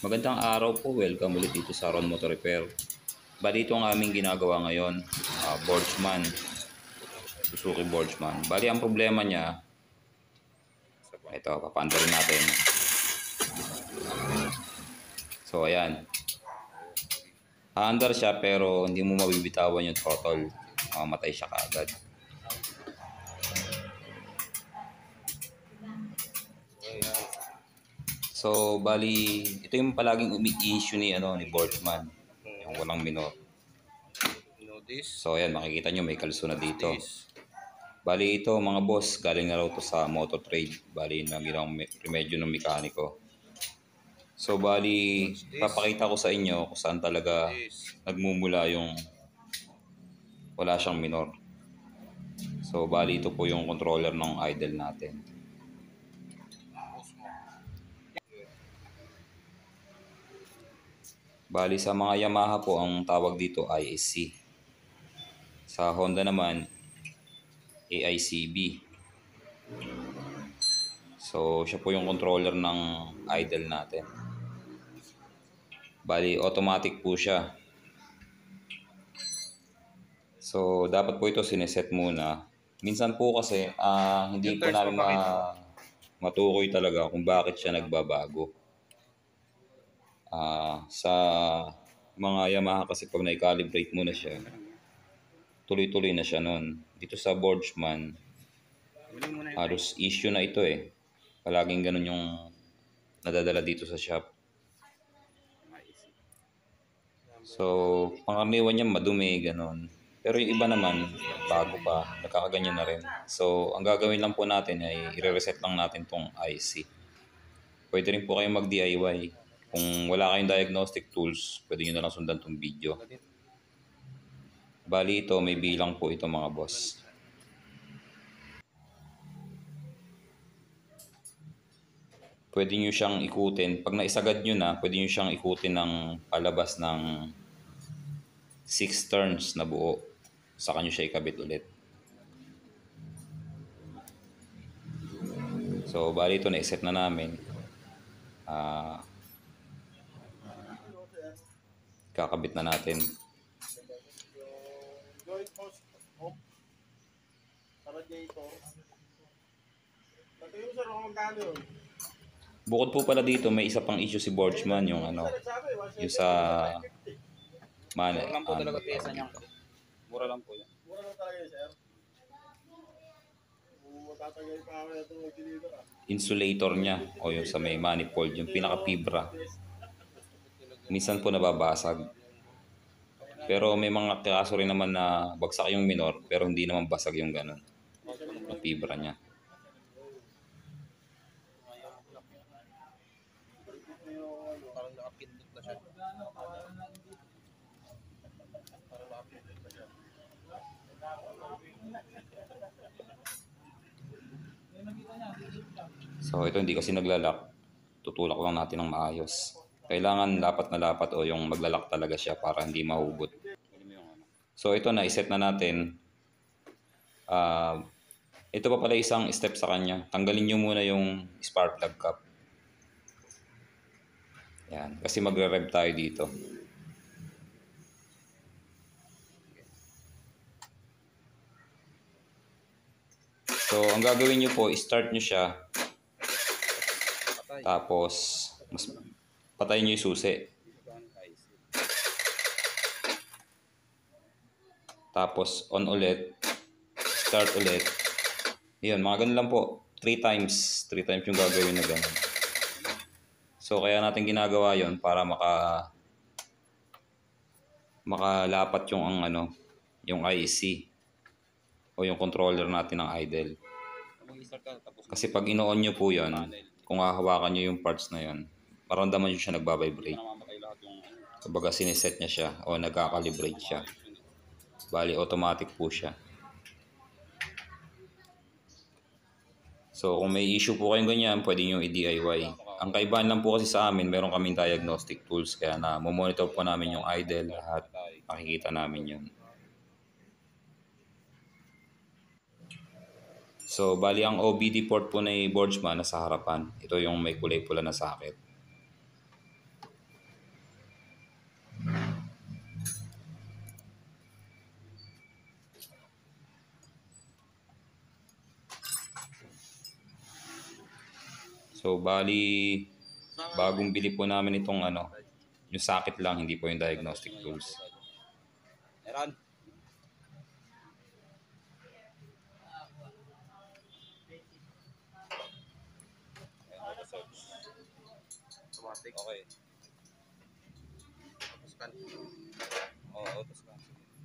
Magandang araw po, welcome ulit dito sa Ron Motor Repair. Bali ito ang aming ginagawa ngayon, Boardsman, Suzuki Boardsman. Bali ang problema niya, ito, papaandarin natin. So ayan, aandar siya pero hindi mo mabibitawan yung throttle, mamatay siya kaagad. So bali, ito yung palaging umi-issue ni Boardsman, yung walang minor. So ayan, makikita nyo may kalso na dito. Bali ito mga boss, galing na raw to sa Motor Trade. Bali na ginawang remedyo ng mekaniko. So bali, papakita ko sa inyo kung saan talaga nagmumula yung wala siyang minor. So bali ito po yung controller ng idle natin. Bali sa mga Yamaha po ang tawag dito ISC. Sa Honda naman AICB. So siya po yung controller ng idle natin. Bali automatic po siya. So dapat po ito sineset muna. Minsan po kasi hindi po namin matukoy talaga kung bakit siya nagbabago. Sa mga Yamaha kasi pag na-calibrate mo na siya, tuloy-tuloy na siya nun. Dito sa Boardsman, halos issue na ito eh. Palaging ganun yung nadadala dito sa shop. So, pangkaraniwan niya madumi, ganun. Pero yung iba naman, bago pa, nakakaganyan na rin. So, ang gagawin lang po natin ay i-reset lang natin tong IC. Pwede rin po kayong mag-DIY. Kung wala kayong diagnostic tools, pwede nyo na lang sundan tong video. Bali ito, may bilang po ito mga boss. Pwede nyo siyang ikutin. Pag naisagad nyo na, pwede nyo siyang ikutin ng palabas ng 6 turns na buo. Saka nyo siya ikabit ulit. So, bali ito na-set na namin. Kakabit na natin. Bukod po pala dito, may isa pang issue si Boardsman, yung yung sa Mura lang po talaga pyesa niya. Mura lang po yan. Mura lang talaga yun, sir. Matatagay pa ako na itong deliver. Insulator niya o yung sa may manifold, yung pinaka-fibra. Minsan po nababasag. Pero may mga kaso rin naman na bagsak yung minor pero hindi naman basag yung ganun. Yung fibra niya. Parang nakapindot na siya. So ito hindi kasi naglalak. Tutulak lang natin ng maayos. Kailangan lapat na lapat o yung maglalak talaga siya para hindi mahugot. So ito na, iset na natin. Ito pa pala isang step sa kanya. Tanggalin nyo muna yung spark plug cap. Yan, kasi magre-rev tayo dito. So ang gagawin nyo po, start nyo siya. Tapos, patayin nyo yung susi. Tapos, on ulit. Start ulit. Yun, mga ganun lang po. 3 times. 3 times yung gagawin na ganun. So, kaya natin ginagawa yon para makalapat yung yung IC o yung controller natin ng idle. Kasi pag ino-on nyo po yon, kung hahawakan nyo yung parts na yon, maramdaman nyo siya nagbabibrate. Kumbaga siniset niya siya o nagkakalibrate siya. Bali automatic po siya. So kung may issue po kayong ganyan, pwede nyo i-DIY. Ang kaibahan lang po kasi sa amin, meron kaming diagnostic tools kaya na monitor po namin yung idle at makikita namin yun. So bali ang OBD port po na Boardsman nasa harapan. Ito yung may kulay pula na socket. So, bali, bagong bili po namin itong ano, yung socket lang, hindi po yung diagnostic tools. Meron. Automatic. Okay. Auto-scan. Oo, auto-scan.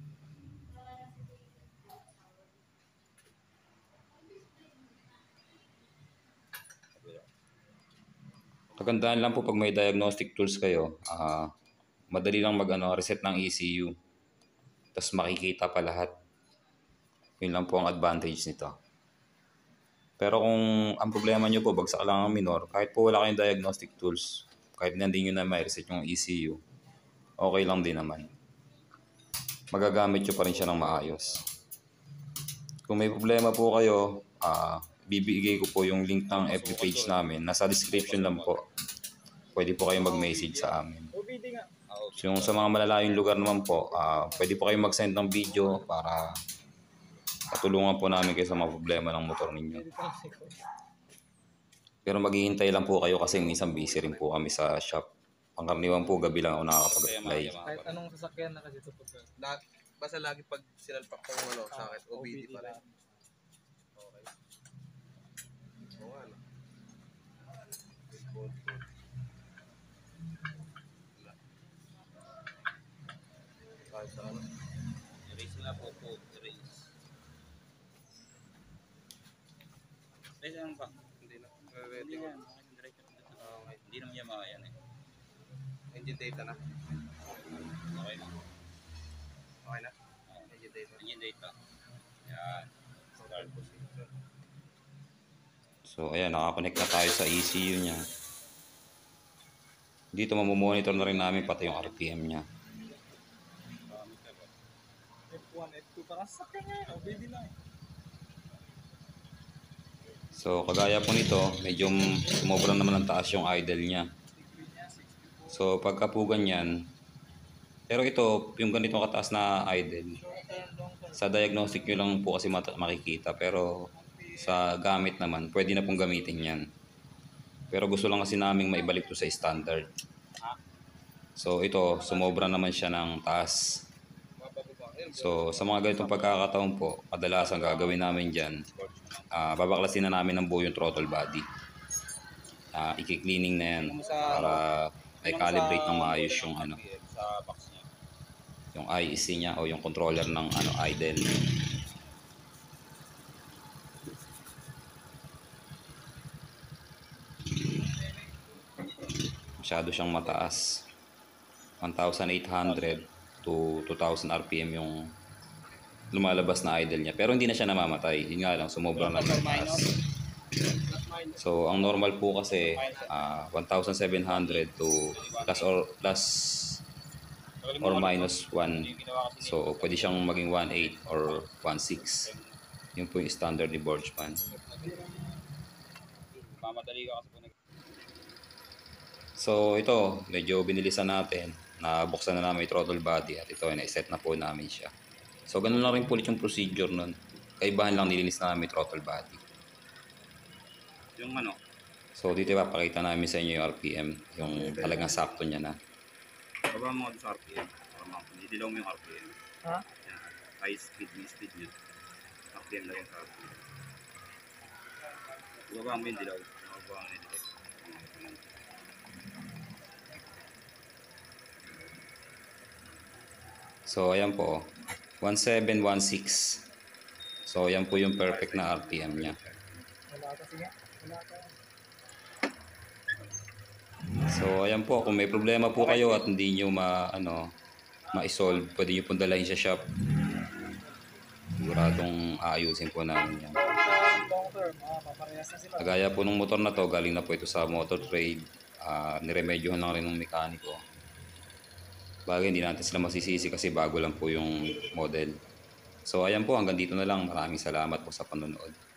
Kagandahan lang po pag may diagnostic tools kayo, madali lang reset ng ECU. Tapos makikita pa lahat. Yun lang po ang advantage nito. Pero kung ang problema nyo po, bagsak lang ang minor, kahit po wala kayong diagnostic tools, kahit hindi nyo na ma-reset yung ECU, okay lang din naman. Magagamit nyo pa rin siya ng maayos. Kung may problema po kayo, bibigay ko po yung link ng FB page namin. Nasa description lang po. Pwede po kayo mag-message sa amin. So, yung sa mga malalayong lugar naman po, pwede po kayo mag-send ng video para patulungan po namin kayo sa mga problema ng motor ninyo. Pero maghihintay lang po kayo kasi minsan busy rin po kami sa shop. Pangkaraniwan po, gabi lang ako nakakapag-apply. Kahit anong sasakyan na kasi ito po. Basta lagi pag sinalpak ko ano, sakit, OBD pa rin. Okay. Oo nga, no? Kahit sa ano. Erase na po po. Erase. Erase lang ba? Hindi na. Hindi na. Okay. Hindi naman yung mga yan eh. Engine data na. Okay na. Okay na? Engine data. Engine data. Yan. Start position. So ayan, nakakonect na tayo sa ECU niya. Dito mamomonitor na rin namin pati yung RPM niya. F1, F2 para sa sakyan nga. OBD na eh. So kagaya po nito, medyo sumobra naman ang taas yung idle niya. So pagka po ganyan, pero ito, yung ganito kataas na idle, sa diagnostic nyo lang po kasi makikita, pero sa gamit naman, pwede na pong gamitin yan. Pero gusto lang kasi naming maibalik to sa standard. So ito, sumobra naman siya ng taas. So sa mga ganitong pagkakataon po, kadalasan gagawin namin dyan, babaklasin na namin ng buo yung throttle body. I-cleaning na yan para i-calibrate ng maayos yung Sa box niya. yung IEC niya o yung controller ng idle. Masyado siyang mataas. 1,800 to 2,000 RPM yung lumalabas na idle niya. Pero hindi na siya namamatay. Yun nga lang, sumobra na ng taas. So, ang normal po kasi 1,700 to plus or minus 1. So, pwede siyang maging 1.8 or 1.6. Yun po yung standard ni Borgman. Mamadali ka kasi po nag... So, ito, medyo binilisan natin. Nabuksan na namin yung throttle body at ito, na-set na po namin siya. So, ganun lang rin po ulit yung procedure nun. Kaibahan lang nilinis na namin yung throttle body. Yung ano? So, dito ipapakita namin sa inyo yung RPM. Yung talagang sakto niya na. Baba mo sa RPM. Didilaw mo yung RPM. Ha? Yan. High speed, may speed yun. RPM na yung RPM. Baba mo yung dilaw. Baba mo yung dilaw. So, ayan po. 1716. So, ayan po yung perfect na RPM niya. Wala kasi nga. Wala ka. So, ayan po. Kung may problema po kayo at hindi nyo ma-solve, pwede nyo pong dalahin sa shop. Siguradong aayusin po namin yan. Sa long term, paparehas na sila. Kagaya po ng motor na to, galing na po ito sa motor trade. Niremedyohan lang rin ng mekaniko. Bagay, hindi natin sila masisisi kasi bago lang po yung model. So, ayan po. Hanggang dito na lang. Maraming salamat po sa panonood.